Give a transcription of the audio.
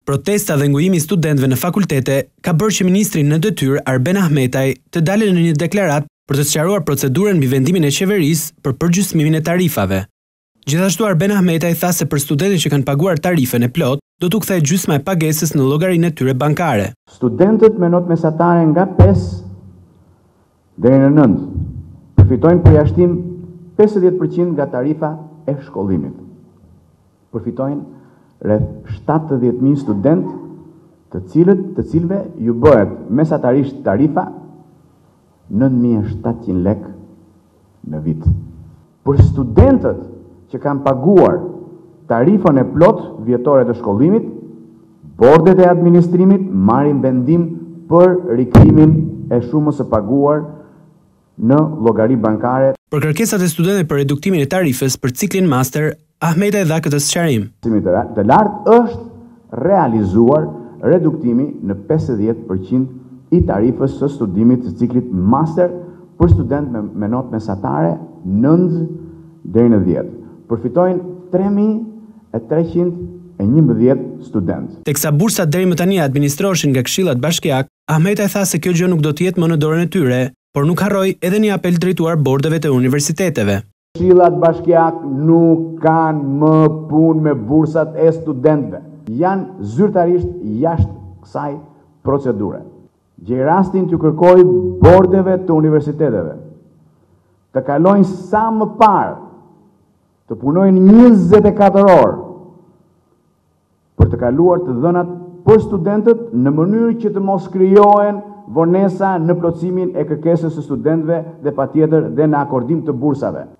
Protesta dhe ngujimi i studentëve në fakultete ka bërë që ministri në detyrë Arben Ahmetaj të dalë në një deklaratë për të sqaruar procedurën mbi vendimin e qeverisë për përgjysmimin e tarifave. Gjithashtu Arben Ahmetaj tha se për studentët që kanë paguar tarifën e plot, do t'u kthejë gjysma e pagesës në llogarinë e tyre bankare. Studentët me notë mesatare nga 5 deri në 9 përfitojnë përjashtim 50% nga tarifa e shkollimit. Përfitojnë rreth 70.000 studentë, të cilëve ju bëhet mesatarisht tarifa 9.700 lek në vit. Për studentët që kanë paguar tarifën e plot vjetore të shkollimit, bordet e administrimit marrin vendim për rikrimin e shumës së paguar në llogari bankare. Për kërkesat e studentëve për reduktimin e tarifës për ciklin master, Ahmetaj dha këtë sqarim. Të lartë është realizuar reduktimi në 50% i tarifës së studimit të ciklit master për studentë me notë mesatare 9 deri në 10. Përfitojnë 3.311 studentë. Teksa bursat deri më tani administroheshin nga këshillat bashkiak, Ahmetaj tha se kjo gjë nuk do të jetë më në dorën e tyre, por nuk harroi edhe një apel drejtuar bordeve të universiteteve. Këshillat bashkiak nuk kanë më punë me bursat e studentëve. Janë zyrtarisht jashtë kësaj procedure. Gjej rastin t'ju kërkoj bordeve të universiteteve të kalojnë sa më parë, të punojnë 24 orë për të kaluar të dhënat për studentët në mënyrë që të mos krijohen vonesa në plotësimin e kërkesës së studentëve dhe patjetër dhe në akordim të bursave.